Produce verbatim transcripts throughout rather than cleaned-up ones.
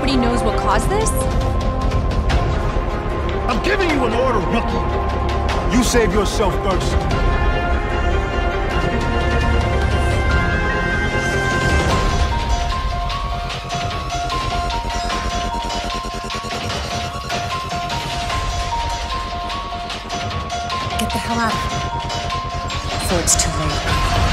already knows what caused this? I'm giving you an order, rookie. You save yourself first. Get the hell out of here before it's too late.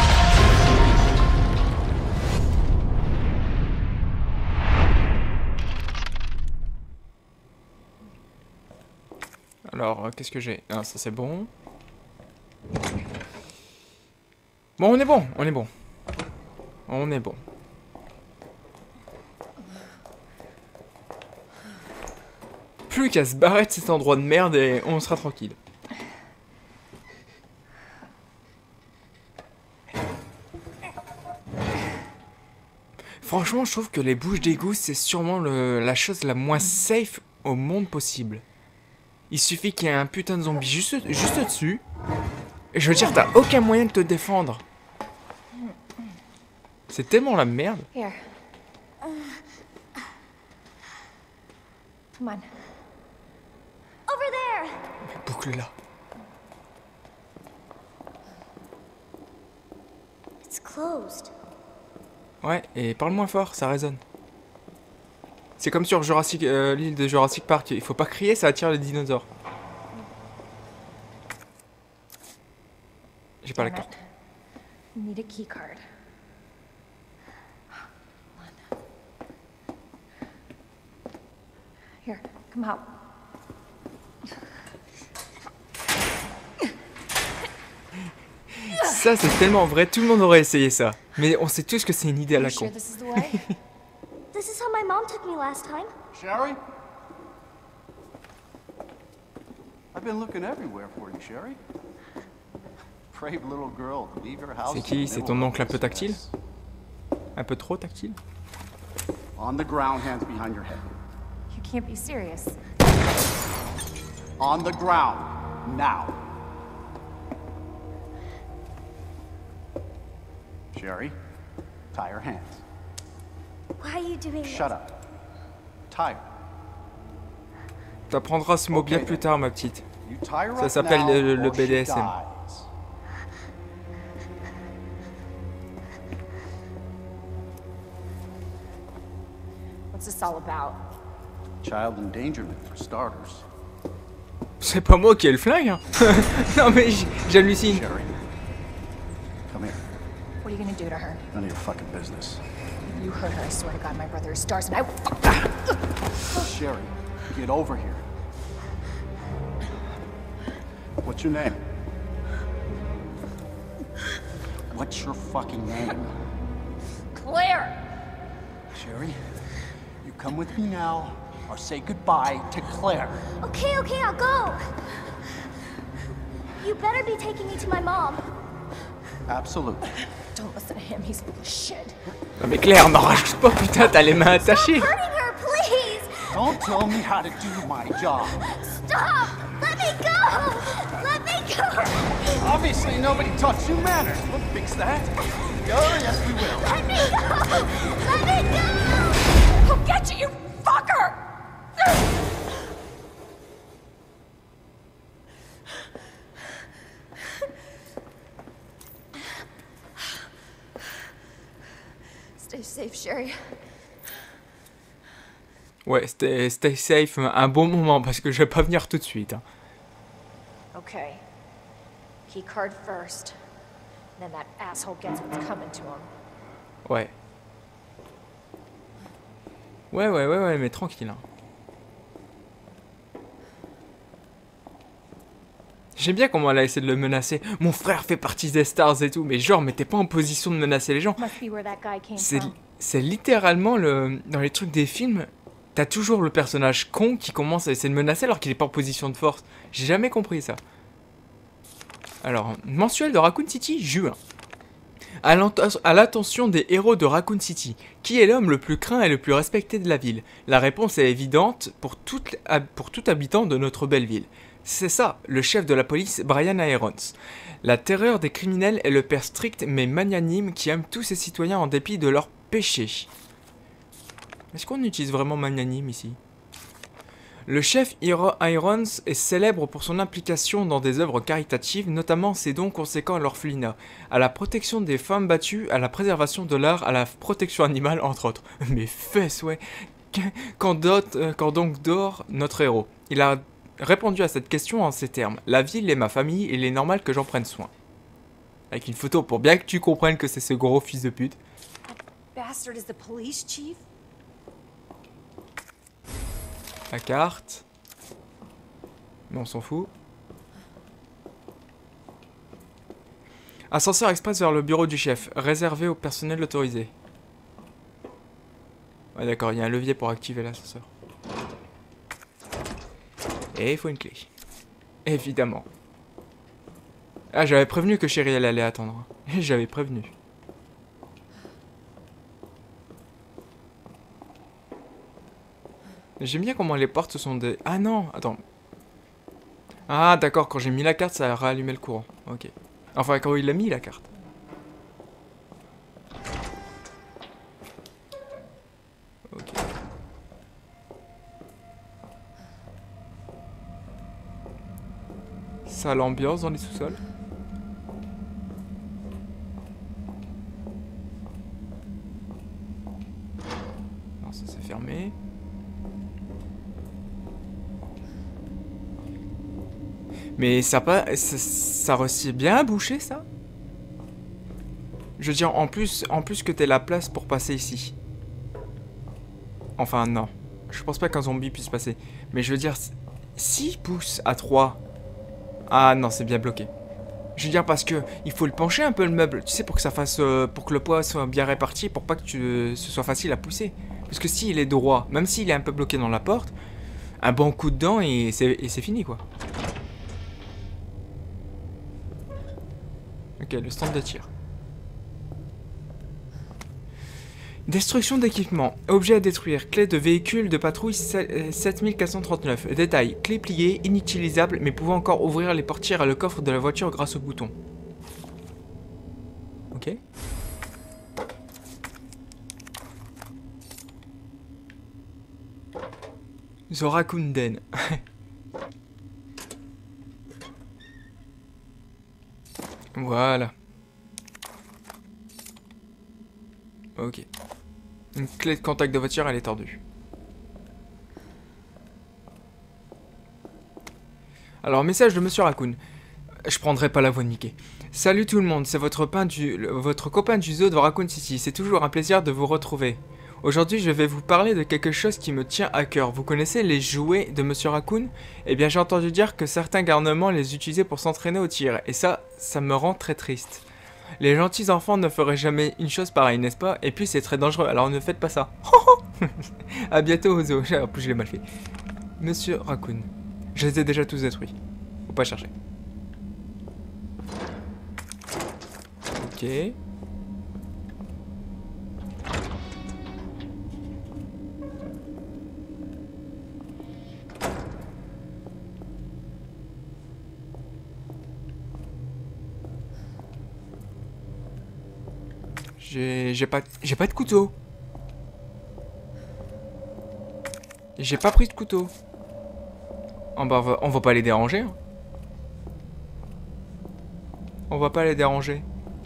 Alors, qu'est-ce que j'ai? Ah, ça c'est bon. Bon, on est bon, on est bon. On est bon. Plus qu'à se barrer de cet endroit de merde et on sera tranquille. Franchement, je trouve que les bouches d'égout, c'est sûrement le, la chose la moins safe au monde possible. Il suffit qu'il y ait un putain de zombie juste, juste dessus. Et je veux dire, t'as aucun moyen de te défendre. C'est tellement la merde. Here. Come on. Over there. Boucle là. It's closed. Ouais, et parle moins fort, ça résonne. C'est comme sur Jurassic, euh, l'île de Jurassic Park. Il faut pas crier, ça attire les dinosaures. J'ai pas la carte. Need a key card. Here, come out. Ça, c'est tellement vrai, tout le monde aurait essayé ça. Mais on sait tous que c'est une idée à la con. This is the way? This is how my mom took me last time. Sherry? I've been looking everywhere for you, Sherry. Brave little girl to leave your house. C'est qui? C'est ton oncle un peu tactile? Un peu trop tactile? On the ground, hands behind your head. You can't be serious. On the ground, now. Sherry, tie your hands. Why are you doing this? Shut up. Tie her. T'apprendras ce mot bien plus tard, ma petite. You tie her Ça up s'appelle now le, le or she B D S M. dies. What's this all about? Child endangerment for starters. C'est pas moi qui ai le flingue, hein. Non mais j'hallucine. Sherry, come here. What are you gonna do to her? None of your fucking business. If you hurt her, I swear to God, my brother is stars and I will fuck that. Sherry, get over here. What's your name? What's your fucking name? Claire! Sherry, you come with me now, or say goodbye to Claire. Okay, okay, I'll go. You better be taking me to my mom. Absolutely. Don't listen to him, he's full of shit. Non mais Claire, m'en rajoute pas, putain, t'as les mains attachées. Stop hurting her, please! Don't tell me how to do my job. Stop! Let me go! Let me go! Obviously, nobody taught you manners. We'll fix that. Oh, yes, we will. Let me go! Let me go! I'll get you, you fucker! Stay safe, Sherry. Ouais, stay, stay safe un bon moment parce que je vais pas venir tout de suite. Hein. Okay. Key card first. Then that asshole gets what's coming to him. Ouais. Ouais, ouais, ouais, ouais, mais tranquille. Hein. J'aime bien comment elle a essayé de le menacer. Mon frère fait partie des stars et tout, mais genre, mais t'es pas en position de menacer les gens. C'est, c'est littéralement le... Dans les trucs des films, t'as toujours le personnage con qui commence à essayer de menacer alors qu'il est pas en position de force. J'ai jamais compris ça. Alors, mensuel de Raccoon City, juin. À l'attention des héros de Raccoon City, qui est l'homme le plus craint et le plus respecté de la ville? La réponse est évidente pour, toute, pour tout habitant de notre belle ville. C'est ça, le chef de la police, Brian Irons. La terreur des criminels est le père strict mais magnanime qui aime tous ses citoyens en dépit de leurs péchés. Est-ce qu'on utilise vraiment magnanime ici? Le chef Irons est célèbre pour son implication dans des œuvres caritatives, notamment ses dons conséquents à l'orphelinat, à la protection des femmes battues, à la préservation de l'art, à la protection animale, entre autres. Mes fesses, ouais. Quand, dot, euh, quand donc dort notre héros? Il a répondu à cette question en ces termes. La ville est ma famille et il est normal que j'en prenne soin. Avec une photo pour bien que tu comprennes que c'est ce gros fils de pute. Bastard is the police chief? La carte. Mais on s'en fout. Ascenseur express vers le bureau du chef, réservé au personnel autorisé. Ouais d'accord, il y a un levier pour activer l'ascenseur. Et il faut une clé. Évidemment. Ah, j'avais prévenu que Chérie elle allait attendre. Et j'avais prévenu. J'aime bien comment les portes sont des... Ah non, attends. Ah d'accord, quand j'ai mis la carte, ça a rallumé le courant. Ok. Enfin, quand il a mis la carte. Ok. Ça a l'ambiance dans les sous-sols. Non, ça c'est fermé. Mais ça pas, ça, ça réussit bien à boucher ça. Je veux dire, en plus, en plus que t'aies la place pour passer ici. Enfin non, je pense pas qu'un zombie puisse passer. Mais je veux dire, s'il pousse à trois, ah non, c'est bien bloqué. Je veux dire parce que il faut le pencher un peu le meuble, tu sais, pour que ça fasse, euh, pour que le poids soit bien réparti, pour pas que tu, euh, ce soit facile à pousser. Parce que s'il est droit, même s'il est un peu bloqué dans la porte, un bon coup de dent et c'est fini quoi. Ok, le stand de tir. Destruction d'équipement. Objet à détruire. Clé de véhicule de patrouille sept mille quatre cent trente-neuf. Détail. Clé pliée, inutilisable, mais pouvant encore ouvrir les portières et le coffre de la voiture grâce au bouton. Ok. Zorakunden. Voilà. Ok. Une clé de contact de voiture, elle est tordue. Alors, message de Monsieur Raccoon. Je prendrai pas la voix de Mickey. Salut tout le monde, c'est votre, pain du, le, votre copain du zoo de Raccoon City. C'est toujours un plaisir de vous retrouver. Aujourd'hui, je vais vous parler de quelque chose qui me tient à cœur. Vous connaissez les jouets de Monsieur Raccoon? Eh bien, j'ai entendu dire que certains garnements les utilisaient pour s'entraîner au tir. Et ça, ça me rend très triste. Les gentils enfants ne feraient jamais une chose pareille, n'est-ce pas? Et puis c'est très dangereux, alors ne faites pas ça. A bientôt au zoo. En plus je l'ai mal fait. Monsieur Raccoon. Je les ai déjà tous détruits. Faut pas chercher. Ok. J'ai pas, j'ai pas de couteau. J'ai pas pris de couteau. Oh bah, on, va, on va pas les déranger. Hein. On va pas les déranger.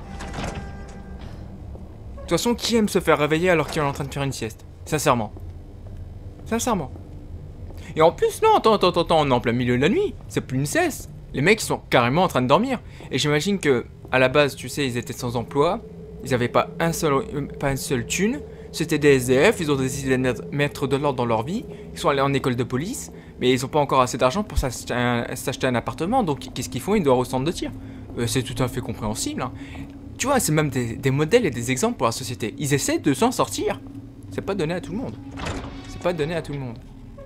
De toute façon, qui aime se faire réveiller alors qu'il est en train de faire une sieste? Sincèrement. Sincèrement. Et en plus, non, attends, attends, attends, on est en plein milieu de la nuit. C'est plus une sieste. Les mecs, ils sont carrément en train de dormir. Et j'imagine que, à la base, tu sais, ils étaient sans emploi. Ils avaient pas un seul, euh, pas une seule thune. C'était des S D F, ils ont décidé de mettre de l'ordre dans leur vie. Ils sont allés en école de police, mais ils ont pas encore assez d'argent pour s'acheter un, un appartement. Donc qu'est-ce qu'ils font? Ils doivent au centre de tir. Euh, c'est tout à fait compréhensible. Hein. Tu vois, c'est même des, des modèles et des exemples pour la société. Ils essaient de s'en sortir. C'est pas donné à tout le monde. C'est pas donné à tout le monde.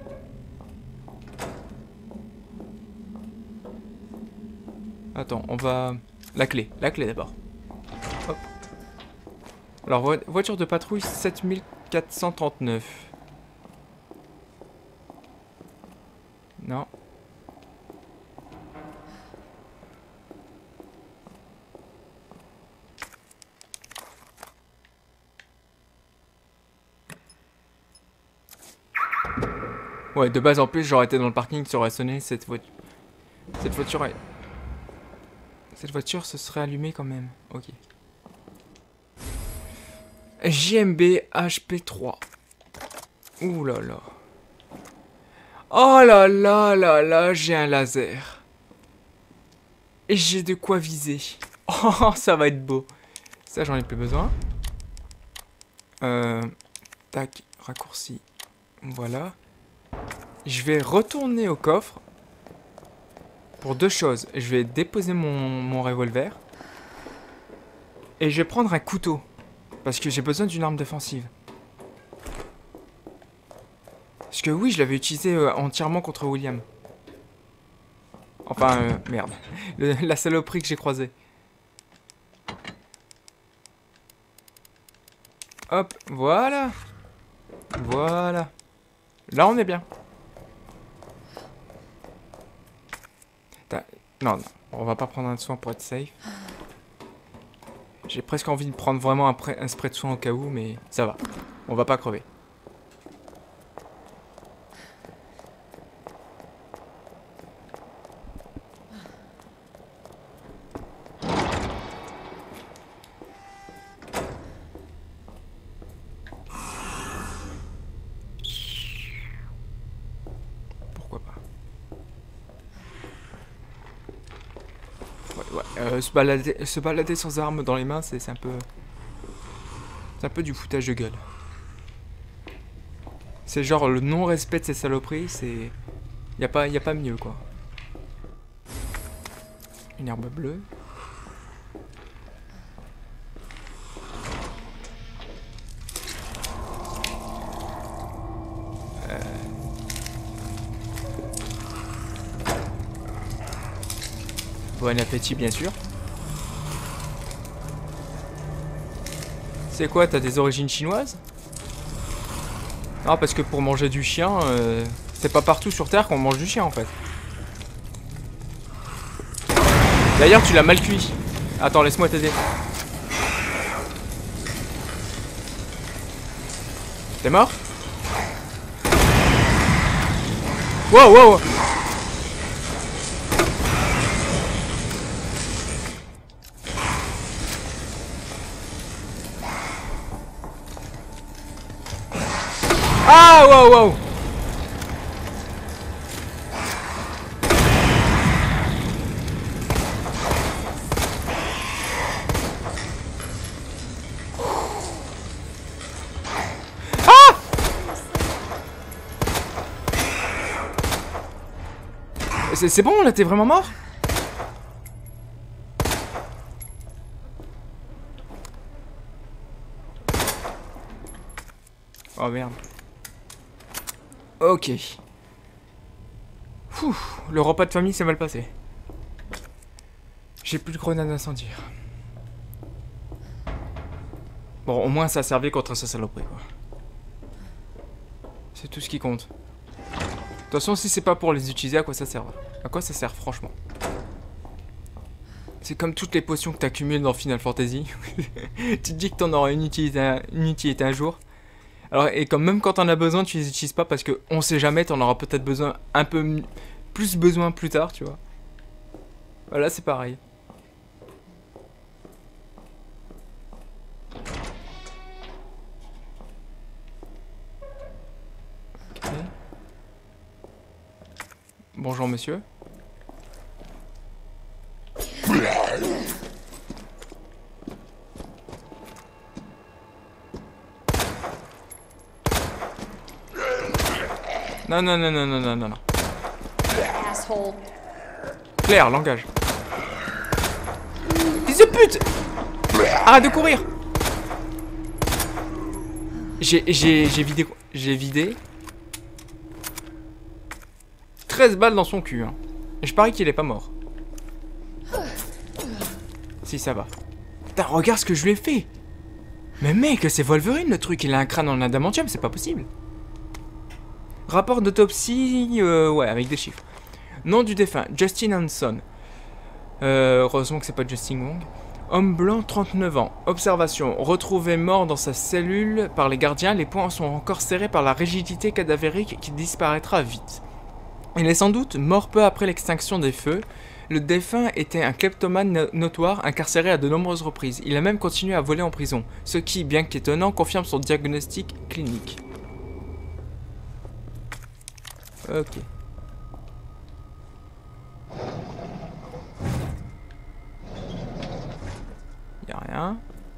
Attends, on va... La clé, la clé d'abord. Hop. Alors, vo voiture de patrouille sept mille quatre cent trente-neuf. Non. Ouais, de base en plus, j'aurais été dans le parking, ça aurait sonné, cette voiture... Cette voiture... Est... Cette voiture se serait allumée quand même. Ok. J M B H P trois. Ouh là là. Oh là là là là, j'ai un laser. Et j'ai de quoi viser. Oh, ça va être beau. Ça, j'en ai plus besoin. Euh... Tac, raccourci. Voilà. Je vais retourner au coffre. Pour deux choses. Je vais déposer mon, mon revolver. Et je vais prendre un couteau. Parce que j'ai besoin d'une arme défensive. Parce que oui, je l'avais utilisé euh, entièrement contre William. Enfin, euh, merde. Le, la saloperie que j'ai croisée. Hop, voilà. Voilà. Là, on est bien. Non, non, on va pas prendre un soin pour être safe. J'ai presque envie de prendre vraiment un, un spray de soin au cas où, mais ça va. On va pas crever. Pourquoi pas. Ouais, ouais. Euh, se, balader, se balader sans armes dans les mains, c'est un peu... C'est un peu du foutage de gueule. C'est genre le non-respect de ces saloperies, c'est... Y a pas, y a pas mieux, quoi. Une herbe bleue. Euh... Bon appétit, bien sûr. C'est quoi, t'as des origines chinoises? Non, parce que pour manger du chien, euh, c'est pas partout sur Terre qu'on mange du chien, en fait. D'ailleurs, tu l'as mal cuit. Attends, laisse-moi t'aider. T'es mort? Wow, wow! Ah, wow, wow! Ah! C'est bon, là, t'es vraiment mort? Oh merde. Ok. Ouh, le repas de famille s'est mal passé. J'ai plus de grenades incendiaires. Bon, au moins ça a servi contre sa saloperie, quoi. C'est tout ce qui compte. De toute façon, si c'est pas pour les utiliser, à quoi ça sert? À quoi ça sert, franchement? C'est comme toutes les potions que t'accumules dans Final Fantasy. Tu te dis que t'en auras une utilité, une utilité un jour. Alors, et comme même quand t'en as besoin, tu les utilises pas parce que on sait jamais, t'en auras peut-être besoin un peu plus besoin plus tard, tu vois. Voilà, c'est pareil. Okay. Bonjour monsieur. Non, non, non, non, non, non, non, non. Claire, langage. Fils de pute! Arrête de courir! J'ai, j'ai, j'ai vidé, j'ai vidé treize balles dans son cul, hein. Et je parie qu'il est pas mort. Si, ça va. Putain, regarde ce que je lui ai fait! Mais mec, c'est Wolverine le truc, il a un crâne en adamantium, c'est pas possible. Rapport d'autopsie, euh, ouais, avec des chiffres. Nom du défunt, Justin Hanson. Euh, heureusement que c'est pas Justin Wong. Homme blanc, trente-neuf ans. Observation. Retrouvé mort dans sa cellule par les gardiens, les poings sont encore serrés par la rigidité cadavérique qui disparaîtra vite. Il est sans doute mort peu après l'extinction des feux. Le défunt était un kleptomane notoire, incarcéré à de nombreuses reprises. Il a même continué à voler en prison, ce qui, bien qu'étonnant, confirme son diagnostic clinique. Ok. Y'a rien.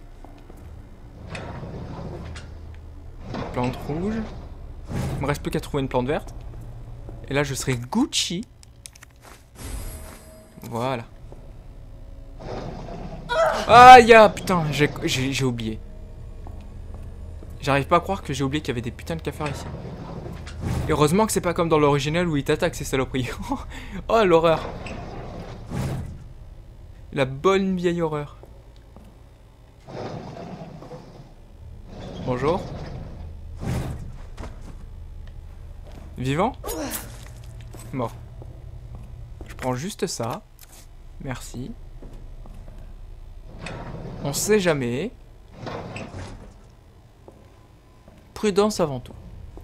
Plante rouge. Il me reste plus qu'à trouver une plante verte. Et là, je serai Gucci. Voilà. Ah, ya, putain, j'ai oublié. J'arrive pas à croire que j'ai oublié qu'il y avait des putains de cafards ici. Et heureusement que c'est pas comme dans l'original où ils t'attaquent ces saloperies. Oh, l'horreur. La bonne vieille horreur. Bonjour. Vivant? Mort. Je prends juste ça. Merci. On sait jamais. Prudence avant tout.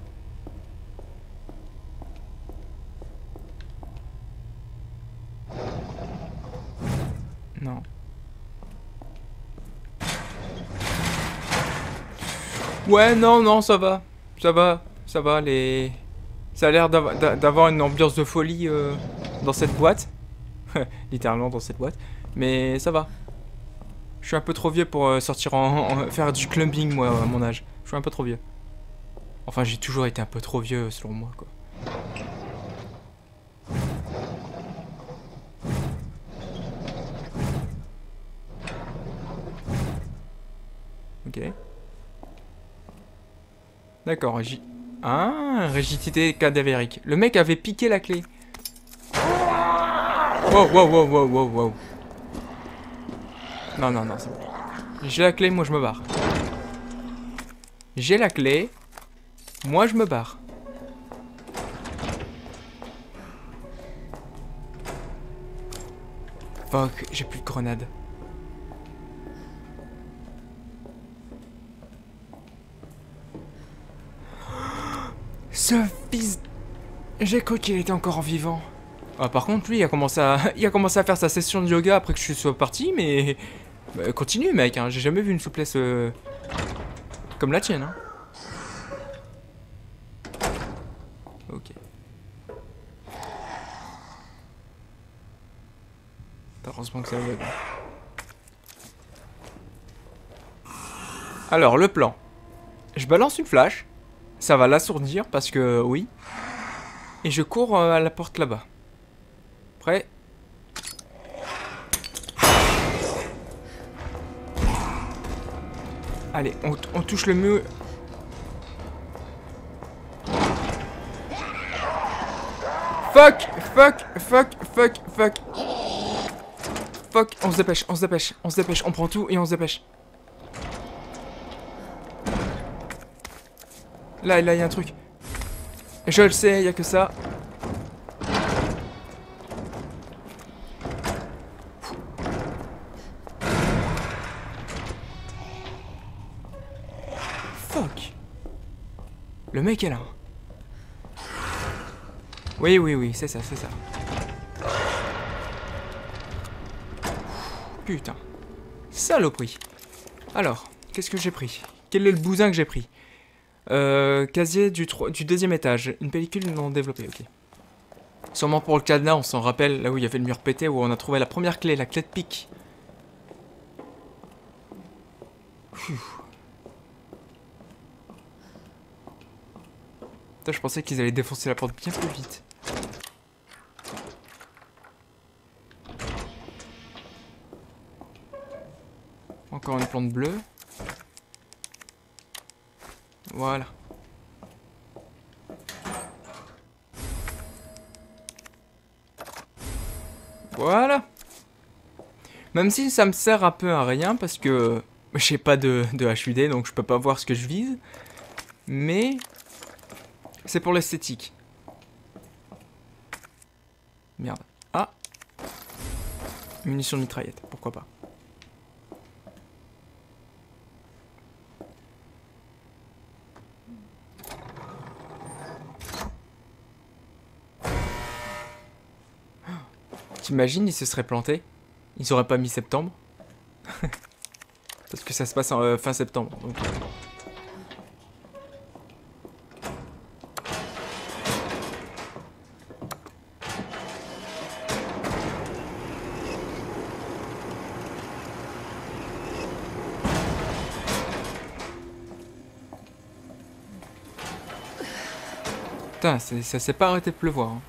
Non. Ouais, non, non, ça va. Ça va, ça va, les... Ça a l'air d'avoir une ambiance de folie euh, dans cette boîte. Littéralement dans cette boîte. Mais ça va. Je suis un peu trop vieux pour euh, sortir en, en... faire du clubbing, moi, à mon âge. Je suis un peu trop vieux. Enfin, j'ai toujours été un peu trop vieux, selon moi, quoi. Ok. D'accord, régi... Ah, rigidité cadavérique. Le mec avait piqué la clé. Wow, wow, wow, wow, wow, wow. Non, non, non, c'est bon. J'ai la clé, moi je me barre. J'ai la clé. Moi je me barre. Fuck, j'ai plus de grenades. Ce fils... J'ai cru qu'il était encore en vivant. Ah, par contre, lui, il a, commencé à... il a commencé à faire sa session de yoga après que je sois parti, mais... Bah, continue, mec, hein. J'ai jamais vu une souplesse... Euh... comme la tienne, hein. Ok. Heureusement que ça va. Alors, le plan. Je balance une flash. Ça va l'assourdir parce que oui. Et je cours à la porte là-bas. Prêt? Allez, on, on touche le mur. Fuck! Fuck! Fuck! Fuck! Fuck! Fuck! On se dépêche, on se dépêche, on se dépêche. On prend tout et on se dépêche. Là, là, il y a un truc. Je le sais, il y a que ça. Fuck. Le mec est là. Oui, oui, oui, c'est ça, c'est ça. Putain. Saloperie. Alors, qu'est-ce que j'ai pris? Quel est le bousin que j'ai pris? Euh, casier du, du deuxième étage. Une pellicule non développée, ok. Sûrement pour le cadenas, on s'en rappelle, là où il y avait le mur pété, où on a trouvé la première clé, la clé de pique. Putain, je pensais qu'ils allaient défoncer la porte bien plus vite. Encore une plante bleue. Voilà. Voilà. Même si ça me sert un peu à rien parce que j'ai pas de, de H U D donc je peux pas voir ce que je vise. Mais c'est pour l'esthétique. Merde. Ah. Munitions de mitraillette, pourquoi pas. T'imagines, ils se seraient plantés? Ils auraient pas mis septembre? Parce que ça se passe en euh, fin septembre. Donc... Putain, ça s'est pas arrêté de pleuvoir. Hein.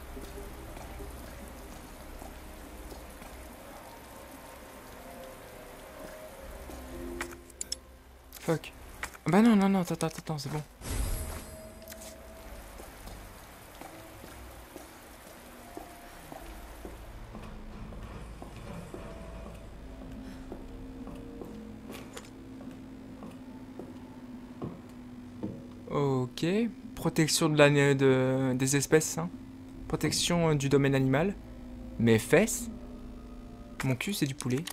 Fuck. Ah bah non, non, non, attends, attends, attends, c'est bon. Ok. Protection de la, de, des espèces, hein. Protection euh, du domaine animal. Mes fesses. Mon cul, c'est du poulet.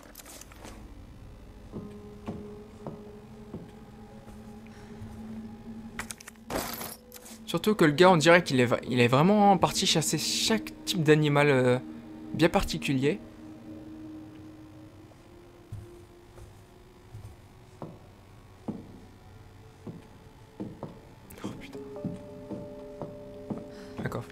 Surtout que le gars, on dirait qu'il est, il est vraiment parti chasser chaque type d'animal euh, bien particulier. Oh putain. Un coffre.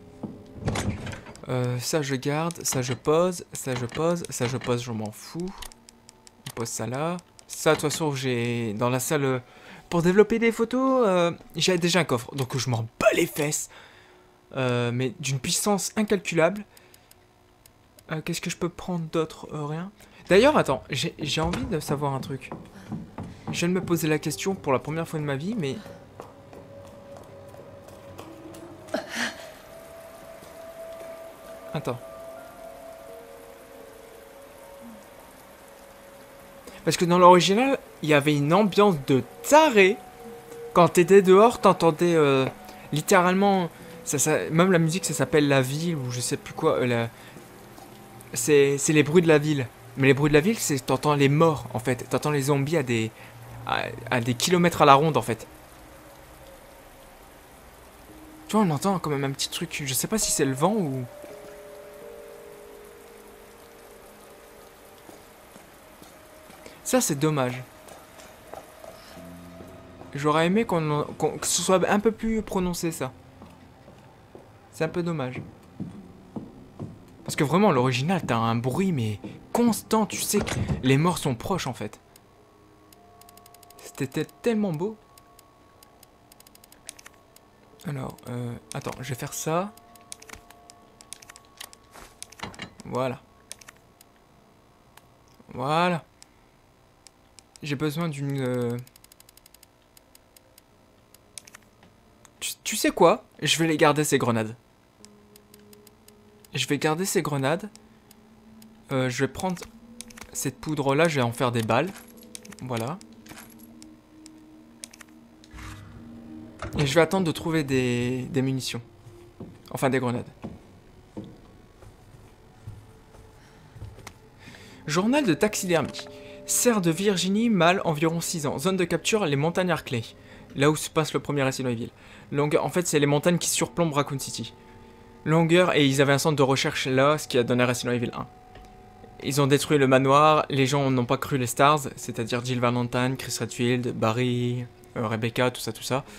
Euh, ça je garde, ça je pose, ça je pose, ça je pose, je m'en fous. On pose ça là. Ça, de toute façon, j'ai dans la salle... Euh, pour développer des photos, euh, j'ai déjà un coffre, donc je m'en bats les fesses. Euh, mais d'une puissance incalculable. Euh, Qu'est-ce que je peux prendre d'autre? euh, Rien. D'ailleurs, attends, j'ai envie de savoir un truc. Je viens de me poser la question pour la première fois de ma vie, mais... Attends. Parce que dans l'original, il y avait une ambiance de taré. Quand t'étais dehors, t'entendais euh, littéralement... Ça, ça, même la musique, ça s'appelle La Ville, ou je sais plus quoi. Euh, c'est les bruits de la ville. Mais les bruits de la ville, c'est t'entends les morts, en fait. T'entends les zombies à des, à, à des kilomètres à la ronde, en fait. Tu vois, on entend quand même un petit truc. Je sais pas si c'est le vent ou... Ça, c'est dommage. J'aurais aimé qu'on, qu'on, que ce soit un peu plus prononcé, ça. C'est un peu dommage. Parce que vraiment, l'original, t'as un bruit, mais constant. Tu sais que les morts sont proches, en fait. C'était tellement beau. Alors, euh, attends, je vais faire ça. Voilà. Voilà. J'ai besoin d'une... Euh... Tu, tu sais quoi? Je vais les garder, ces grenades. Je vais garder ces grenades. Euh, je vais prendre cette poudre-là, je vais en faire des balles. Voilà. Et je vais attendre de trouver des, des munitions. Enfin, des grenades. Journal de taxidermie. Cerf de Virginie, mâle, environ six ans. Zone de capture, les montagnes Arklay. Là où se passe le premier Resident Evil. Longueur, en fait, c'est les montagnes qui surplombent Raccoon City. Longueur, et ils avaient un centre de recherche là, ce qui a donné Resident Evil un. Ils ont détruit le manoir, les gens n'ont pas cru les stars, c'est-à-dire Jill Valentine, Chris Redfield, Barry, euh, Rebecca, tout ça, tout ça.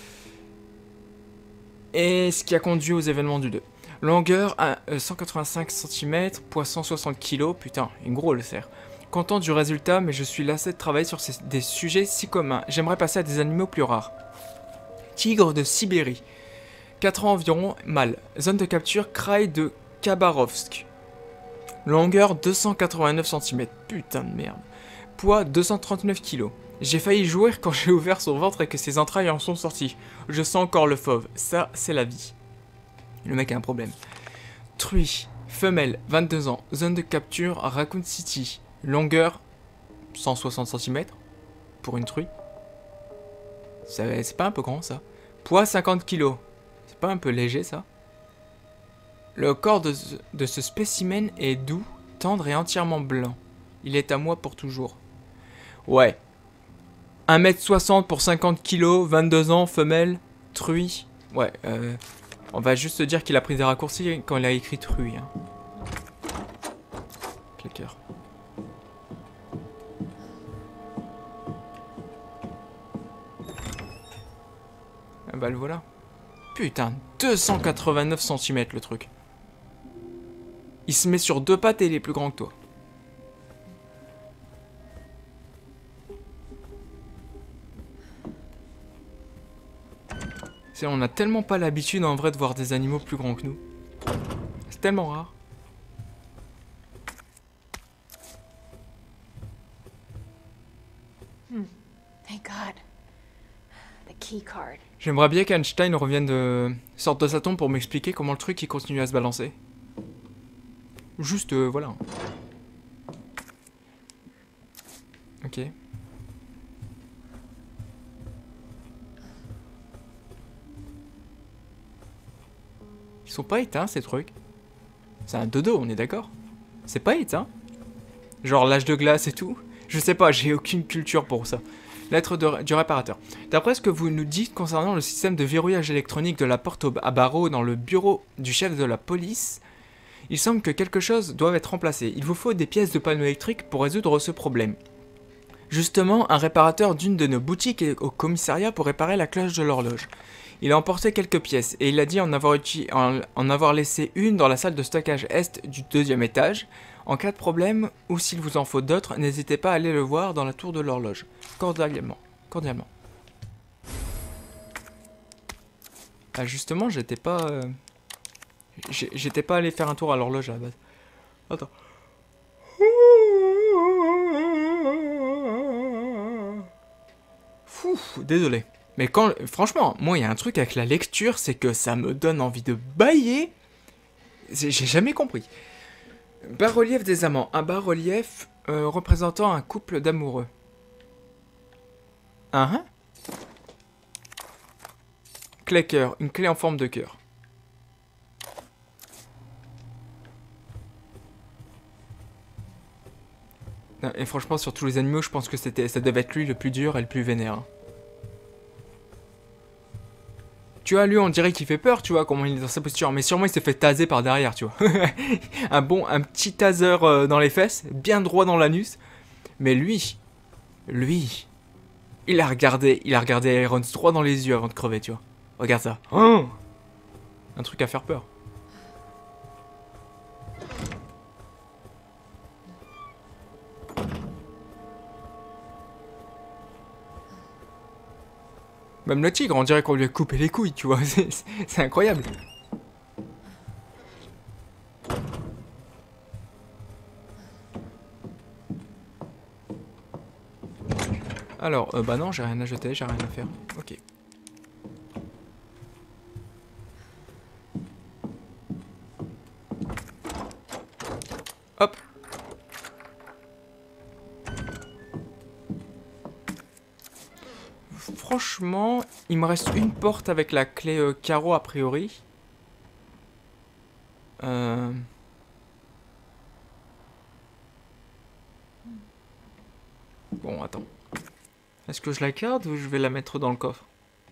Et ce qui a conduit aux événements du deux. Longueur, euh, cent quatre-vingt-cinq centimètres, poids cent soixante kilos, putain, une gros le cerf. Content du résultat, mais je suis lassé de travailler sur ces, des sujets si communs. J'aimerais passer à des animaux plus rares. Tigre de Sibérie. quatre ans environ, mâle. Zone de capture, Kraï de Khabarovsk. Longueur deux cent quatre-vingt-neuf centimètres. Putain de merde. Poids deux cent trente-neuf kilos. J'ai failli jouir quand j'ai ouvert son ventre et que ses entrailles en sont sorties. Je sens encore le fauve. Ça, c'est la vie. Le mec a un problème. Truie. Femelle, vingt-deux ans. Zone de capture, Raccoon City. Longueur, cent soixante centimètres. Pour une truie. C'est pas un peu grand, ça. Poids, cinquante kilos. C'est pas un peu léger, ça? Le corps de ce, de ce spécimen est doux, tendre et entièrement blanc. Il est à moi pour toujours. Ouais. un mètre soixante pour cinquante kilos, vingt-deux ans, femelle, truie. Ouais, euh, on va juste dire qu'il a pris des raccourcis quand il a écrit truie. Hein. Clicker. Ah bah le voilà. Putain, deux cent quatre-vingt-neuf centimètres le truc. Il se met sur deux pattes et il est plus grand que toi. C'est, on a tellement pas l'habitude en vrai de voir des animaux plus grands que nous. C'est tellement rare. Hmm. Thank God. The key card. J'aimerais bien qu'Einstein revienne de... sorte de sa tombe pour m'expliquer comment le truc il continue à se balancer. Juste, euh, voilà. Ok. Ils sont pas éteints ces trucs. C'est un dodo, on est d'accord? C'est pas éteint? Genre l'âge de glace et tout? Je sais pas, j'ai aucune culture pour ça. Lettre de, du réparateur. D'après ce que vous nous dites concernant le système de verrouillage électronique de la porte à barreaux dans le bureau du chef de la police, il semble que quelque chose doit être remplacé. Il vous faut des pièces de panneaux électriques pour résoudre ce problème. Justement, un réparateur d'une de nos boutiques est au commissariat pour réparer la cloche de l'horloge. Il a emporté quelques pièces et il a dit en avoir, en, en avoir laissé une dans la salle de stockage est du deuxième étage. En cas de problème, ou s'il vous en faut d'autres, n'hésitez pas à aller le voir dans la tour de l'horloge. Cordialement. Cordialement. Ah justement, j'étais pas... Euh... J'étais pas allé faire un tour à l'horloge à la base. Attends. Fou, désolé. Mais quand... Franchement, moi, il y a un truc avec la lecture, c'est que ça me donne envie de bâiller. J'ai jamais compris. Bas-relief des amants. Un bas-relief euh, représentant un couple d'amoureux. Ah hein? Clé cœur. Une clé en forme de cœur. Et franchement, sur tous les animaux, je pense que c'était, ça devait être lui le plus dur et le plus vénère. Hein. Tu vois, lui, on dirait qu'il fait peur, tu vois, comment il est dans sa posture. Mais sûrement, il s'est fait taser par derrière, tu vois. un bon, un petit taser euh, dans les fesses, bien droit dans l'anus. Mais lui, lui, il a regardé, il a regardé Irons droit dans les yeux avant de crever, tu vois. Regarde ça. Oh, un truc à faire peur. Même le tigre, on dirait qu'on lui a coupé les couilles, tu vois. C'est incroyable. Alors, euh, bah non, j'ai rien à jeter, j'ai rien à faire. Ok. Hop. Franchement, il me reste une porte avec la clé euh, carreau a priori. Euh... Bon, attends. Est-ce que je la garde ou je vais la mettre dans le coffre?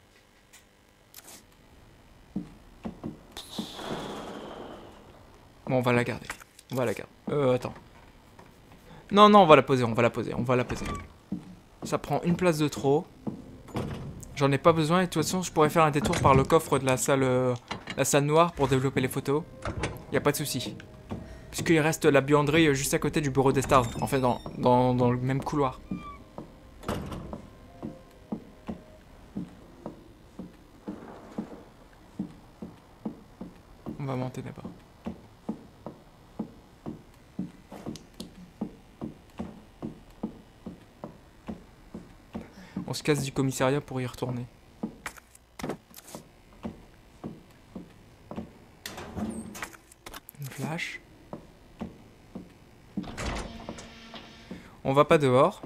Bon, on va la garder. On va la garder. Euh, attends. Non, non, on va la poser, on va la poser, on va la poser. Ça prend une place de trop. J'en ai pas besoin et de toute façon, je pourrais faire un détour par le coffre de la salle, euh, la salle noire pour développer les photos. Y a pas de souci. Puisqu'il reste la buanderie juste à côté du bureau des stars. En fait, dans, dans, dans le même couloir. On va monter là-bas. On se casse du commissariat pour y retourner. Une flash. On va pas dehors.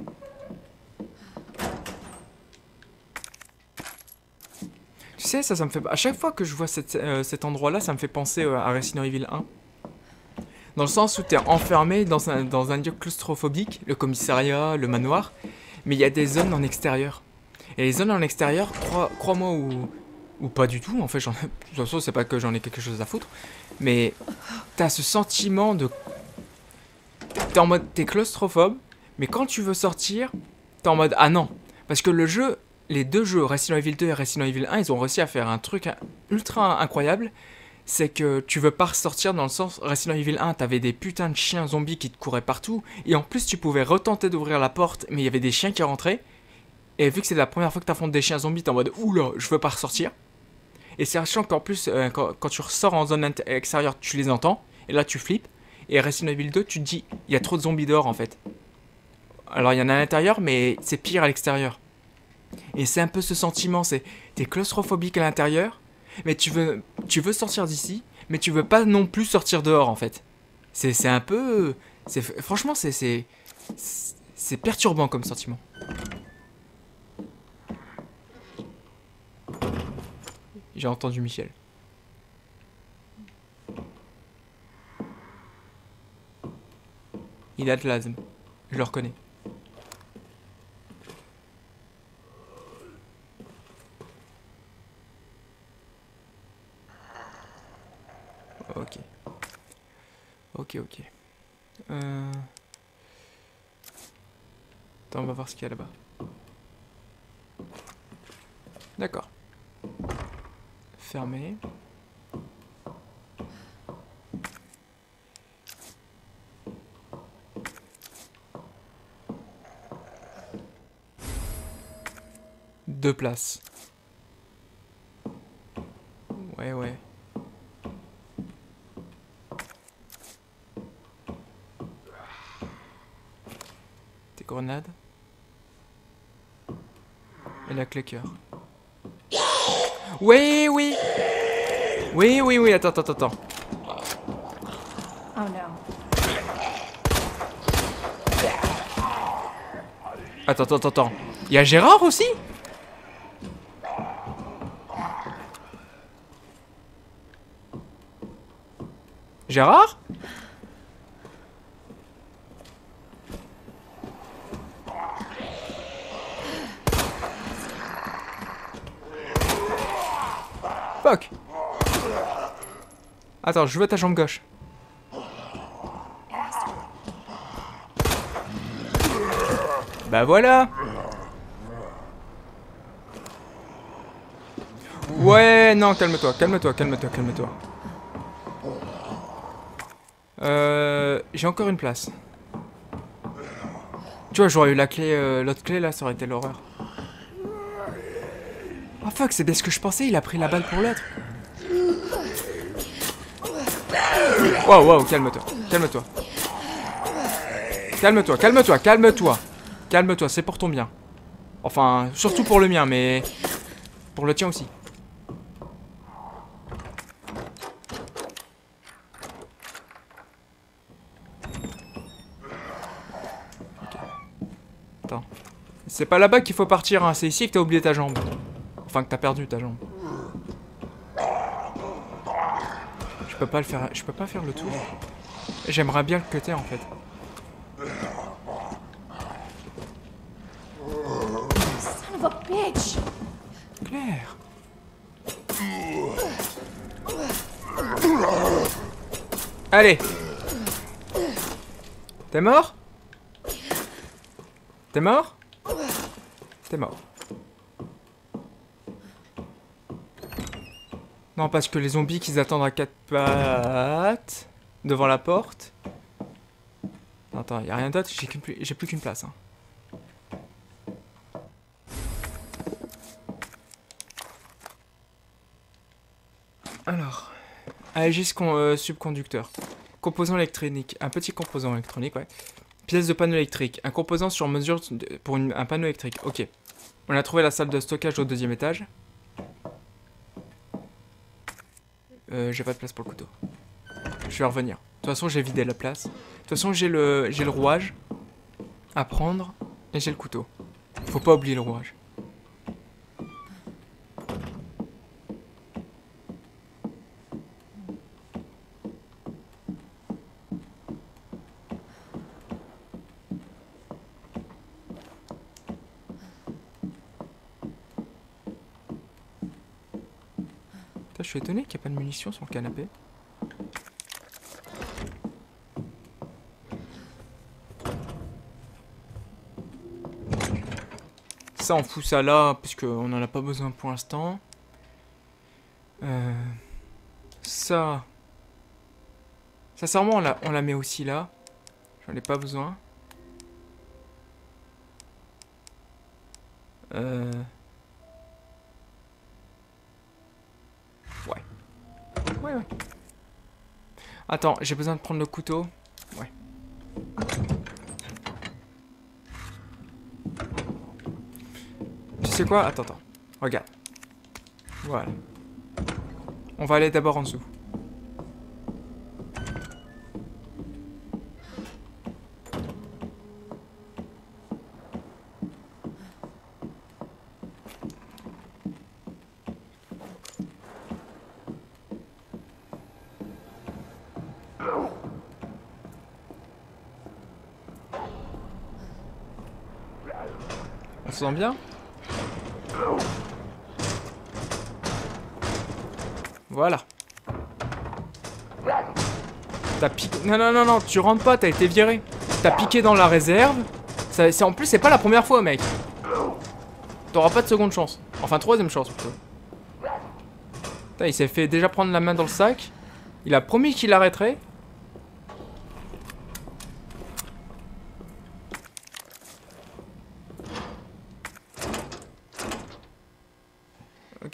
Tu sais, ça, ça me fait... À chaque fois que je vois cette, euh, cet endroit-là, ça me fait penser euh, à Resident Evil un. Dans le sens où t'es enfermé dans un, dans un lieu claustrophobique, le commissariat, le manoir. Mais il y a des zones en extérieur. Et les zones en extérieur, crois, crois-moi ou, ou pas du tout, en fait, j'en ai, de toute façon, c'est pas que j'en ai quelque chose à foutre, mais t'as ce sentiment de... t'es en mode, t'es claustrophobe, mais quand tu veux sortir, t'es en mode, ah non. Parce que le jeu, les deux jeux, Resident Evil deux et Resident Evil un, ils ont réussi à faire un truc ultra incroyable. C'est que tu veux pas ressortir dans le sens, Resident Evil un, t'avais des putains de chiens zombies qui te couraient partout. Et en plus, tu pouvais retenter d'ouvrir la porte, mais il y avait des chiens qui rentraient. Et vu que c'est la première fois que t'affrontes des chiens zombies, t'es en mode, oula, je veux pas ressortir. Et sachant qu'en plus, euh, quand, quand tu ressors en zone extérieure, tu les entends. Et là, tu flippes. Et Resident Evil deux, tu te dis, il y a trop de zombies dehors en fait. Alors, il y en a à l'intérieur, mais c'est pire à l'extérieur. Et c'est un peu ce sentiment, c'est t'es claustrophobique à l'intérieur, mais tu veux, tu veux sortir d'ici, mais tu veux pas non plus sortir dehors en fait. C'est, c'est un peu... C'est, franchement, c'est, c'est, c'est perturbant comme sentiment. J'ai entendu Michel. Il a de l'asthme. Je le reconnais. Ok. Ok, ok. Euh... Attends, on va voir ce qu'il y a là-bas. D'accord. Fermé. Deux places. Ouais, ouais. Tes grenades. Et la clé cœur. Oui, oui. Oui, oui, oui, attends, attends, attends. Oh non. Attends, attends, attends. Il y a Gérard aussi? Gérard? Fuck. Attends, je veux ta jambe gauche. Bah voilà. Ouais, non, calme-toi, calme-toi, calme-toi, calme-toi. Euh, j'ai encore une place. Tu vois, j'aurais eu la clé, euh, l'autre clé là, ça aurait été l'horreur. Oh fuck, c'est bien ce que je pensais, il a pris la balle pour l'autre. Wow, wow, calme-toi, calme-toi. Calme-toi, calme-toi, calme-toi. Calme-toi, c'est pour ton bien. Enfin, surtout pour le mien, mais pour le tien aussi. Attends. C'est pas là-bas qu'il faut partir, hein. C'est ici que t'as oublié ta jambe. Enfin, que t'as perdu ta jambe. Je peux pas le faire. Je peux pas faire le tour. J'aimerais bien le cutter en fait. Son of a bitch. Claire. Allez. T'es mort? T'es mort? T'es mort. Non, parce que les zombies qu'ils attendent à quatre pattes devant la porte. Attends, y a rien d'autre, j'ai plus, j'ai plus qu'une place. Hein. Alors, Aegis euh, subconducteur. Composant électronique, un petit composant électronique, ouais. Pièce de panneau électrique, un composant sur mesure de, pour une, un panneau électrique. Ok. On a trouvé la salle de stockage au deuxième étage. Euh, j'ai pas de place pour le couteau. Je vais revenir. De toute façon, j'ai vidé la place. De toute façon, j'ai le, j'ai le rouage à prendre et j'ai le couteau. Faut pas oublier le rouage. Je suis étonné qu'il n'y ait pas de munitions sur le canapé. ça, on fout ça là, parce qu'on n'en a pas besoin pour l'instant. Euh, ça... Sincèrement, on la, on la met aussi là. J'en ai pas besoin. Euh... Ouais. Ouais, ouais. Attends, j'ai besoin de prendre le couteau. Ouais. Tu sais quoi? Attends, attends. Regarde. Voilà. On va aller d'abord en dessous. On se sent bien? Voilà. T'as piqué... Non, non, non, non, tu rentres pas, t'as été viré. T'as piqué dans la réserve. Ça, c'est... En plus, c'est pas la première fois, mec. T'auras pas de seconde chance. Enfin, troisième chance, plutôt. Putain, il s'est fait déjà prendre la main dans le sac. Il a promis qu'il arrêterait. Ok.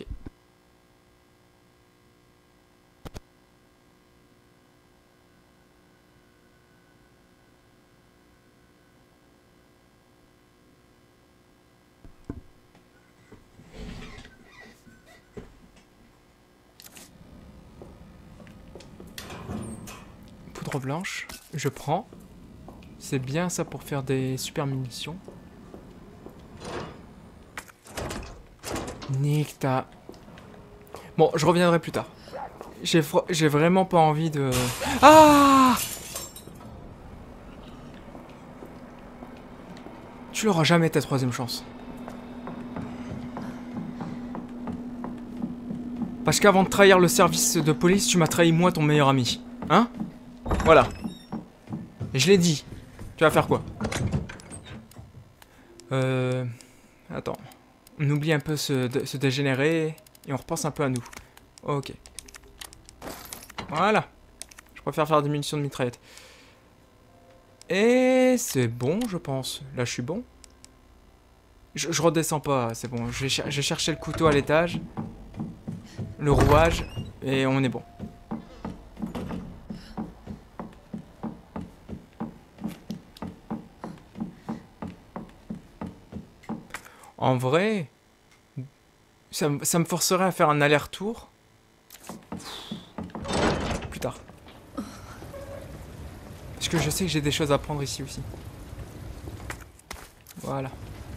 Poudre blanche, je prends. C'est bien ça pour faire des super munitions. Nick, t'as... Bon, je reviendrai plus tard. J'ai j'ai vraiment pas envie de... Ah! Tu l'auras jamais ta troisième chance. Parce qu'avant de trahir le service de police, tu m'as trahi moi, ton meilleur ami. Hein? Voilà. Et je l'ai dit. Tu vas faire quoi? Euh... Attends. On oublie un peu ce, ce dégénéré et on repense un peu à nous. Ok. Voilà. Je préfère faire des munitions de mitraillette. Et c'est bon, je pense. Là, je suis bon. Je, je redescends pas, c'est bon. J'ai cherché le couteau à l'étage. Le rouage. Et on est bon. En vrai, ça, ça me forcerait à faire un aller-retour. Plus tard. Parce que je sais que j'ai des choses à prendre ici aussi. Voilà.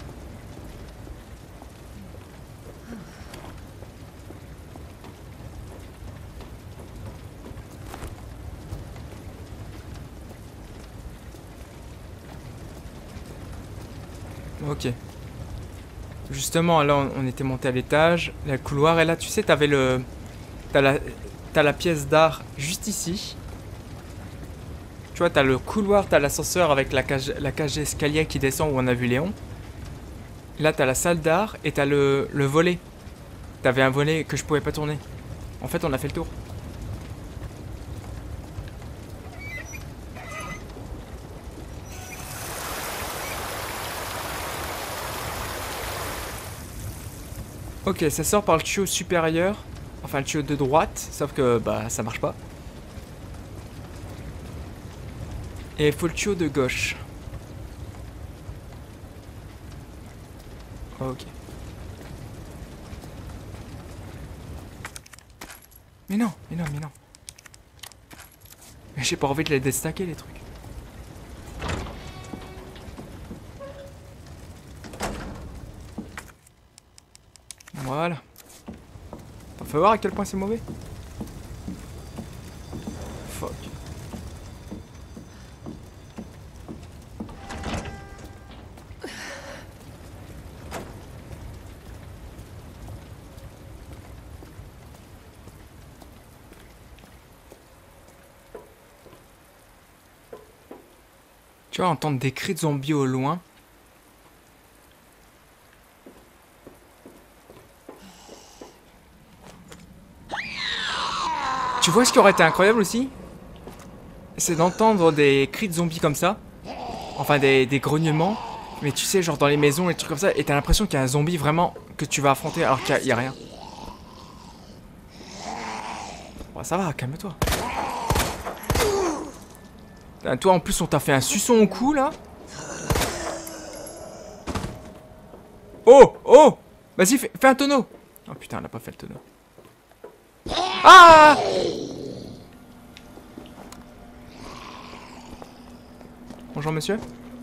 Ok. Justement, là, on était monté à l'étage, le couloir, et là, tu sais, t'avais le... T'as la... T'as la pièce d'art juste ici. Tu vois, t'as le couloir, t'as l'ascenseur avec la cage, la cage d'escalier qui descend où on a vu Léon. Là, t'as la salle d'art et t'as le, le volet. T'avais un volet que je pouvais pas tourner. En fait, on a fait le tour. Ok, ça sort par le tuyau supérieur. Enfin, le tuyau de droite. Sauf que, bah, ça marche pas. Et il faut le tuyau de gauche. Ok. Mais non, mais non, mais non. Mais j'ai pas envie de les déstacker, les trucs. Voilà. Faut voir à quel point c'est mauvais. Fuck. Tu vois, entendre des cris de zombies au loin. Tu vois ce qui aurait été incroyable aussi? C'est d'entendre des cris de zombies comme ça. Enfin, des, des grognements. Mais tu sais, genre dans les maisons, et des trucs comme ça. Et t'as l'impression qu'il y a un zombie vraiment que tu vas affronter alors qu'il n'y a, a rien. Bon, ça va, calme-toi. Toi, en plus, on t'a fait un suçon au cou, là. Oh, oh. Vas-y, fais, fais un tonneau. Oh putain, elle a pas fait le tonneau. Ah! Bonjour, monsieur.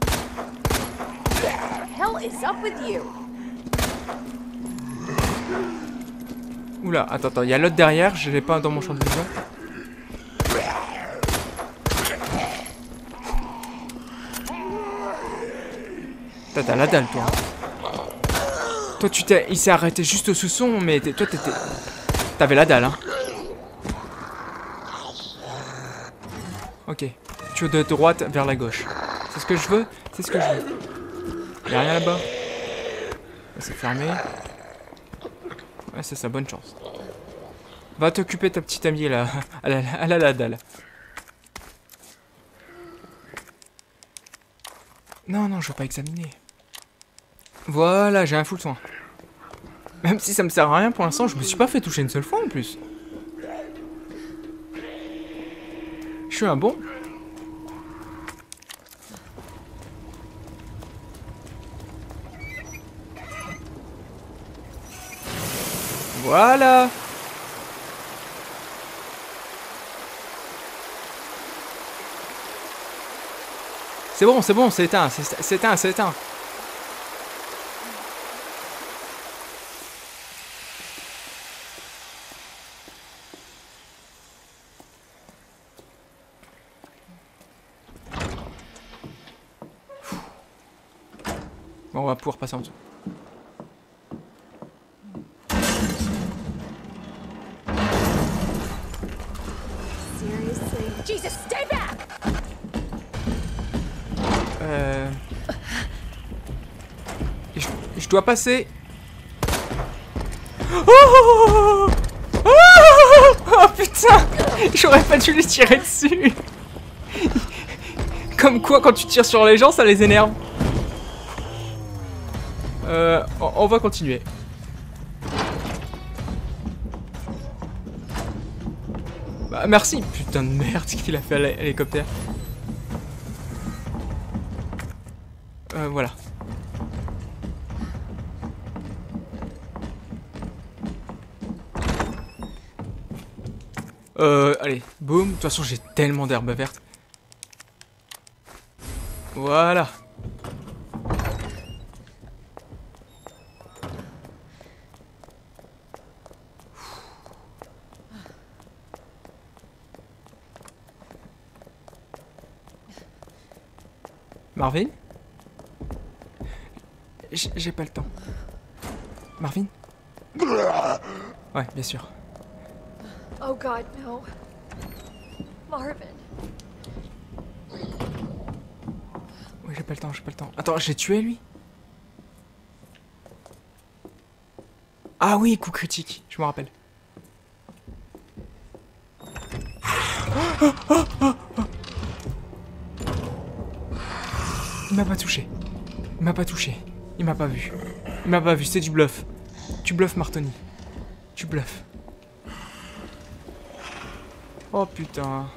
Oula, attends, attends, il y a l'autre derrière, je l'ai pas dans mon champ de vision. T'as la dalle, toi. Toi, tu t'es... Il s'est arrêté juste au sous-son, mais toi, t'étais... T'avais la dalle, hein. Ok. Tu veux de droite vers la gauche. C'est ce que je veux. C'est ce que je veux. Y'a rien là-bas. C'est fermé. Ouais, c'est ça, bonne chance. Va t'occuper de ta petite amie, là. Elle a, elle a la dalle. Non, non, je veux pas examiner. Voilà, j'ai un full soin. Même si ça me sert à rien pour l'instant, je me suis pas fait toucher une seule fois en plus. Je suis un bon. Voilà. C'est bon, c'est bon, c'est éteint, c'est éteint, c'est éteint. Bon, on va pouvoir passer en dessous. Euh... Je, je dois passer. Oh, oh, oh, oh putain, j'aurais pas dû les tirer dessus. Comme quoi, quand tu tires sur les gens, ça les énerve. Euh, on, on va continuer. Bah merci, putain de merde, ce qu'il a fait à l'hélicoptère. Euh, voilà. Euh, allez, boum. De toute façon, j'ai tellement d'herbes vertes. Voilà. Marvin? J'ai pas le temps. Marvin? Ouais, bien sûr. Oh God, no. Marvin. Oui, j'ai pas le temps, j'ai pas le temps. Attends, j'ai tué lui? Ah oui, coup critique, je me rappelle. Il m'a pas touché. Il m'a pas touché. Il m'a pas vu. Il m'a pas vu, c'est du bluff. Tu bluffes, Martoni. Tu bluffes. Oh putain.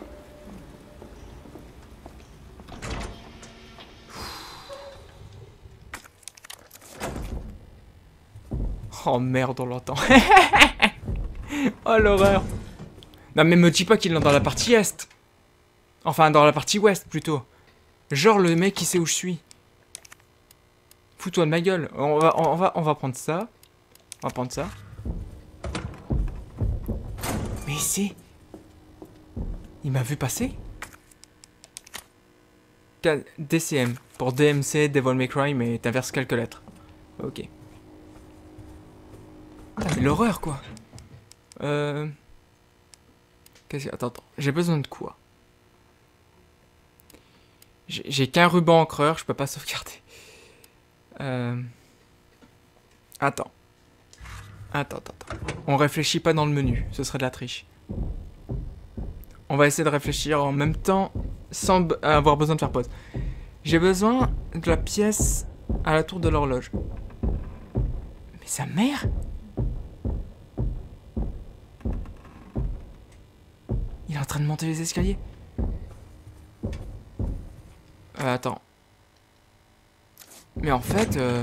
Oh merde, on l'entend. Oh l'horreur. Non mais me dis pas qu'il est dans la partie est. Enfin, dans la partie ouest plutôt. Genre le mec il sait où je suis. Fous-toi de ma gueule. On va, on va, on va prendre ça. On va prendre ça. Mais c'est... Il m'a vu passer. D C M. Pour D M C, Devil May Cry, mais t'inverses quelques lettres. Ok. Ah, mais l'horreur, quoi. Euh... Qu'est-ce que... Attends, attends. J'ai besoin de quoi? J'ai qu'un ruban encreur, je peux pas sauvegarder. Euh... Attends. Attends, attends, attends. On réfléchit pas dans le menu, ce serait de la triche. On va essayer de réfléchir en même temps, sans avoir besoin de faire pause. J'ai besoin de la pièce à la tour de l'horloge. Mais sa mère? Il est en train de monter les escaliers. Euh, attends. Mais en fait... Euh...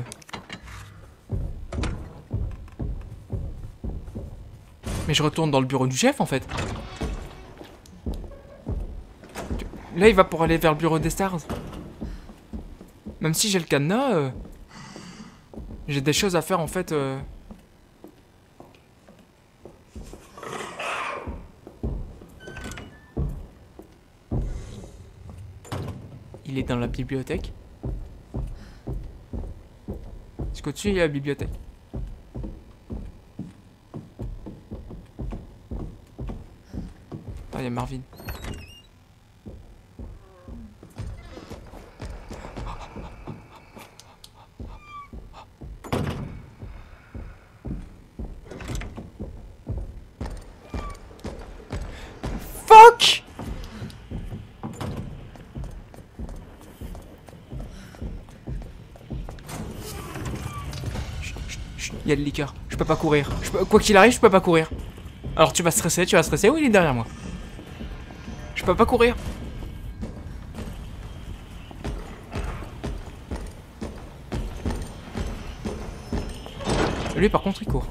Mais je retourne dans le bureau du chef, en fait. Là, il va pour aller vers le bureau des stars. Même si j'ai le cadenas... Euh... J'ai des choses à faire, en fait... Euh... Il est dans la bibliothèque. Est-ce qu'au-dessus, il y a la bibliothèque? Ah, il y a Marvin. Fuck! Il y a le liqueur. Je peux pas courir. Je peux... Quoi qu'il arrive, je peux pas courir. Alors tu vas stresser, tu vas stresser. Oui, il est derrière moi. Je peux pas courir. Lui, par contre, il court.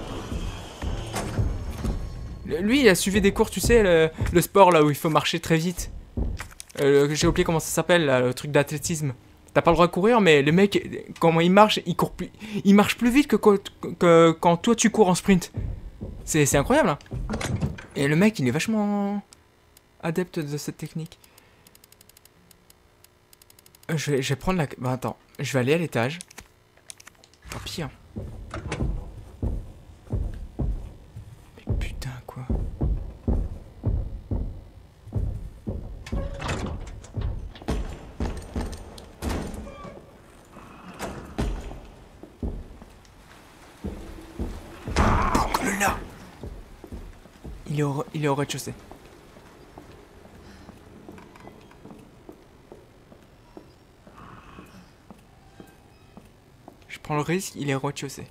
Lui, il a suivi des cours, tu sais, le, le sport là où il faut marcher très vite. Euh, J'ai oublié comment ça s'appelle, le truc d'athlétisme. T'as pas le droit de courir, mais le mec, comment il marche, il court plus, il marche plus vite que, que, que quand toi tu cours en sprint. C'est incroyable. Hein. Et le mec, il est vachement adepte de cette technique. Je vais, je vais prendre la... Bah attends, je vais aller à l'étage. Tant pis, hein. Mais putain, quoi. Là. Il est au, il est au rez-de-chaussée. Je prends le risque, il est au rez-de-chaussée.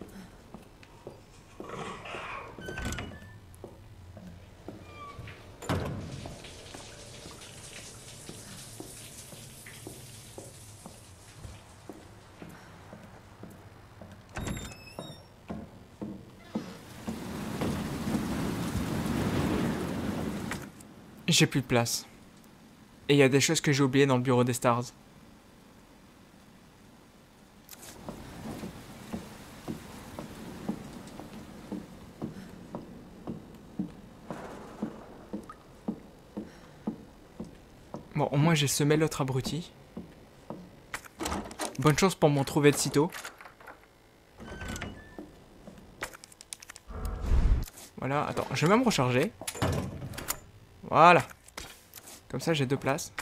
J'ai plus de place. Et il y a des choses que j'ai oubliées dans le bureau des stars. Bon, au moins j'ai semé l'autre abruti. Bonne chance pour m'en trouver de sitôt. Voilà, attends, je vais même recharger. Voilà. Comme ça, j'ai deux places.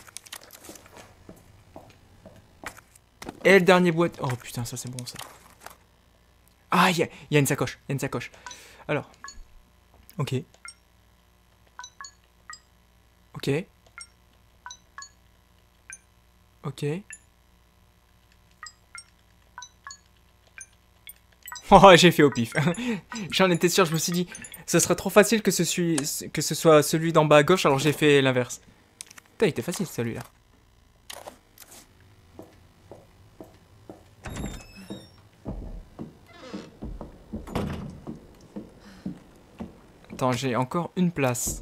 Et le dernier boîte... Oh putain, ça c'est bon ça. Ah, il y, y a une sacoche. Il y a une sacoche. Alors. Ok. Ok. Ok. Oh, j'ai fait au pif. J'en étais sûr, je me suis dit, ce serait trop facile que ce, suis, que ce soit celui d'en bas à gauche, alors j'ai fait l'inverse. Putain, il était facile celui-là. Attends, j'ai encore une place.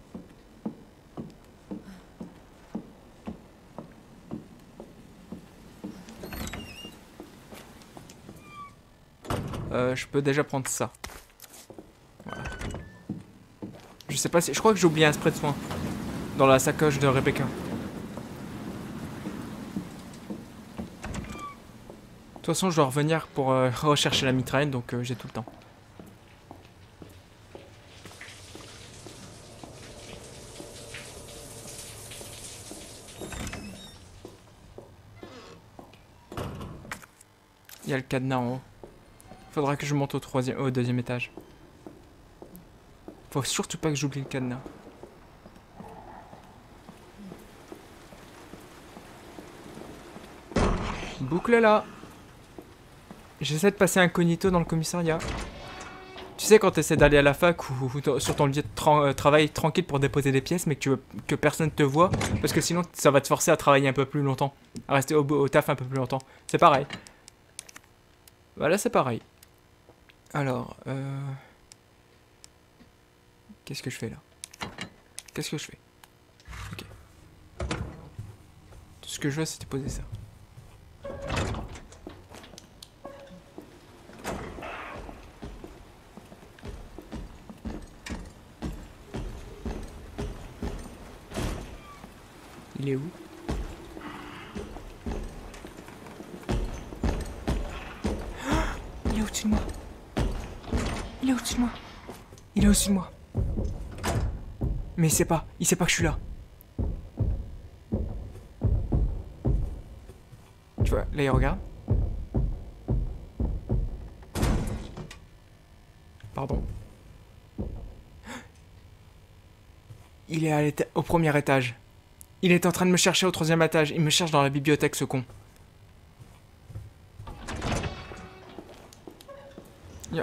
Euh, je peux déjà prendre ça. Voilà. Je sais pas si... Je crois que j'ai oublié un spray de soin. Dans la sacoche de Rebecca. De toute façon, je dois revenir pour euh, rechercher la mitraille, donc euh, j'ai tout le temps. Il y a le cadenas en haut. Faudra que je monte au troisième, au deuxième étage. Faut surtout pas que j'oublie le cadenas. Boucle là. J'essaie de passer incognito dans le commissariat. Tu sais quand tu essaies d'aller à la fac ou, ou sur ton lieu de tra euh, travail tranquille pour déposer des pièces mais que tu veux que personne te voit parce que sinon ça va te forcer à travailler un peu plus longtemps, à rester au, au taf un peu plus longtemps. C'est pareil. Voilà, c'est pareil. Alors, euh... qu'est-ce que je fais là? Qu'est-ce que je fais? Ok. Tout ce que je veux, c'était poser ça. Il est où? Il est au-dessus de moi. Il est au-dessus de moi. Il est au-dessus de moi. Mais il sait pas. Il sait pas que je suis là. Tu vois, là il regarde. Pardon. Il est à l'éta- au premier étage. Il est en train de me chercher au troisième étage. Il me cherche dans la bibliothèque, ce con. Yeah.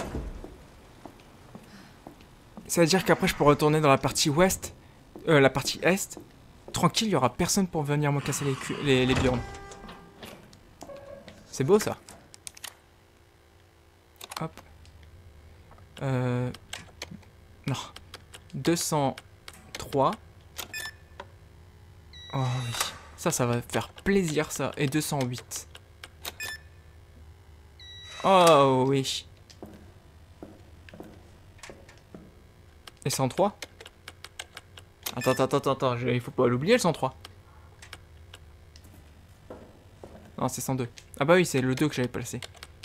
Ça veut dire qu'après, je peux retourner dans la partie ouest, euh, la partie est. Tranquille, il y aura personne pour venir me casser les, les, les burnes. C'est beau, ça. Hop. Euh... Non. deux cent trois. Oh oui. Ça, ça va faire plaisir, ça. Et deux cent huit. Oh oui. Et cent trois. Attends, attends, attends, attends. Je... Il faut pas l'oublier, le cent trois. Non, c'est cent deux. Ah bah oui, c'est le deux que j'avais placé.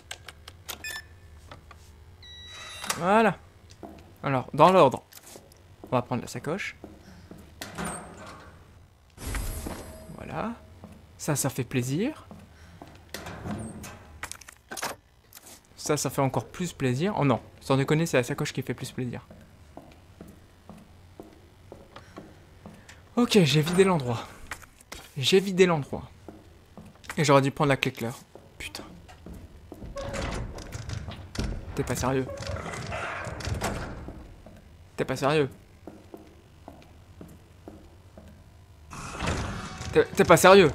Voilà. Alors, dans l'ordre. On va prendre la sacoche. Voilà. Ça, ça fait plaisir. Ça, ça fait encore plus plaisir. Oh non, sans déconner, c'est la sacoche qui fait plus plaisir. Ok, j'ai vidé l'endroit. J'ai vidé l'endroit. Et j'aurais dû prendre la clé claire. Putain. T'es pas sérieux. T'es pas sérieux. T'es pas sérieux.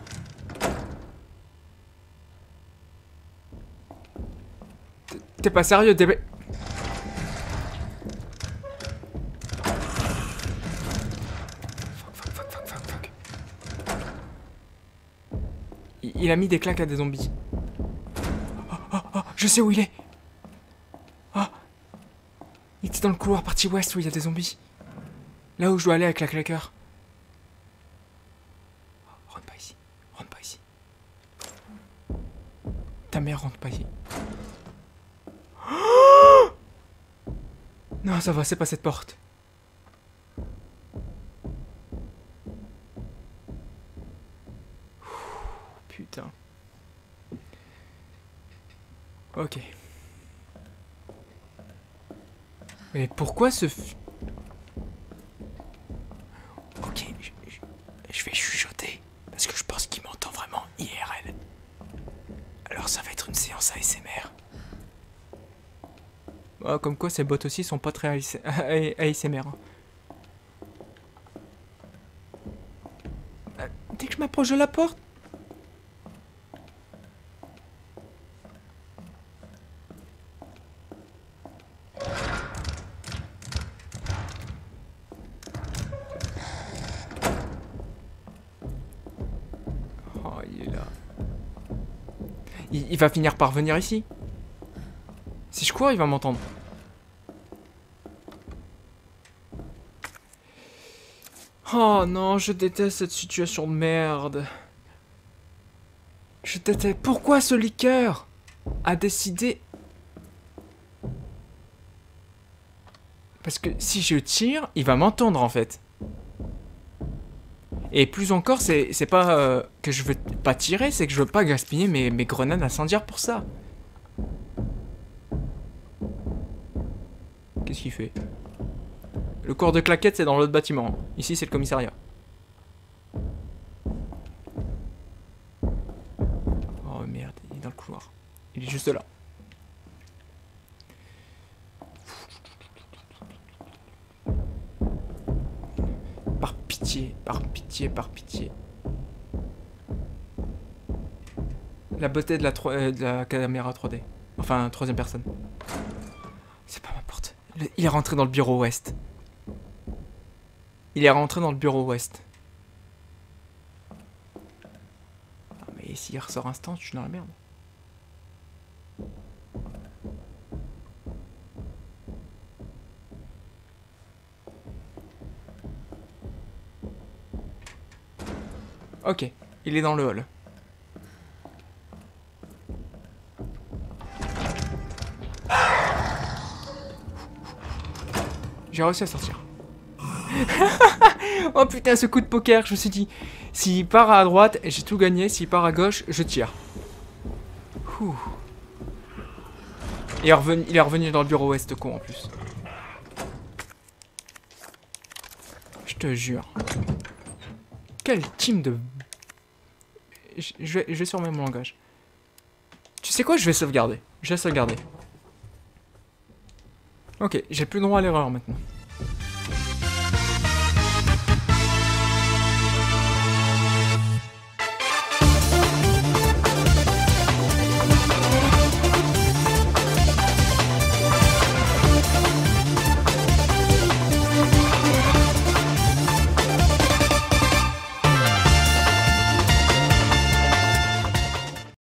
T'es pas sérieux, t'es... Fuck, fuck, fuck, fuck, fuck. Il, il a mis des claques à des zombies. Oh, oh, oh, je sais où il est. Oh. Il était dans le couloir partie ouest où il y a des zombies. Là où je dois aller avec la claqueur. Rentre pas ici. Rentre pas ici. Ta mère rentre pas ici. Oh non, ça va, c'est pas cette porte. Putain. Ok. Mais pourquoi ce... F... Ok, je, je, je vais chuchoter. Parce que je pense qu'il m'entend vraiment I R L. Alors ça va être une séance A S M R. Ah, comme quoi ces bots aussi sont pas très A S M R. Ah, dès que je m'approche de la porte... Oh, il est là. Il, il va finir par venir ici. Si je cours, il va m'entendre. Oh non, je déteste cette situation de merde. Je déteste... Pourquoi ce liqueur a décidé... Parce que si je tire, il va m'entendre en fait. Et plus encore, c'est pas euh, que je veux pas tirer, c'est que je veux pas gaspiller mes, mes grenades incendiaires pour ça. Qu'est-ce qu'il fait? Le corps de claquette, c'est dans l'autre bâtiment. Ici, c'est le commissariat. merde, il est dans le couloir. Il est juste là. Par pitié, par pitié, par pitié. La beauté de la, euh, de la caméra trois D. Enfin, troisième personne. C'est pas ma porte. Le, il est rentré dans le bureau ouest. Il est rentré dans le bureau ouest. Ah, mais s'il ressort instant, je suis dans la merde. Ok, il est dans le hall. J'ai réussi à sortir. Oh putain, ce coup de poker, je me suis dit, s'il part à droite, j'ai tout gagné, s'il part à gauche, je tire. Ouh. Il est revenu, il est revenu dans le bureau ouest, con en plus. Je te jure. Quel team de... Je, je, vais, je vais surveiller mon langage. Tu sais quoi, je vais sauvegarder. Je vais sauvegarder. Ok, j'ai plus droit à l'erreur maintenant.